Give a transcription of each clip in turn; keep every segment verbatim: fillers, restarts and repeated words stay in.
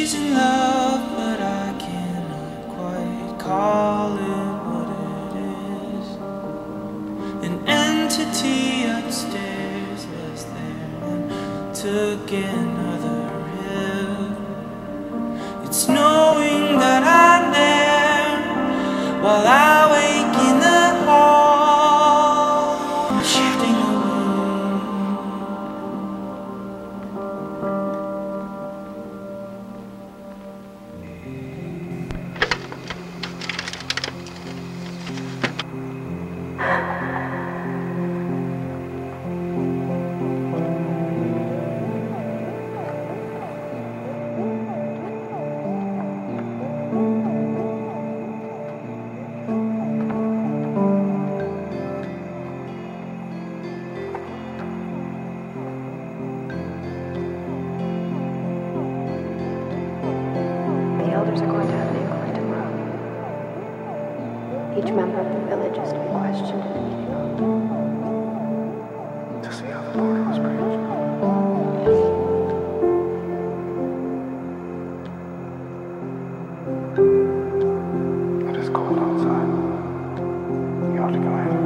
chasing love, but I cannot quite call it what it is. An entity upstairs was there and took another rib. It's knowing that I'm there while I wake in the hall, shifting the The elders are going to have an inquiry tomorrow. Each member of the village is to be questioned in the meeting room. To see how the party was arranged. It is cold outside. You ought to go in.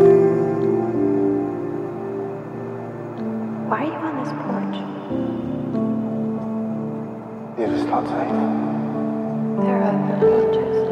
Why are you on this porch? It is not safe. There are other porches.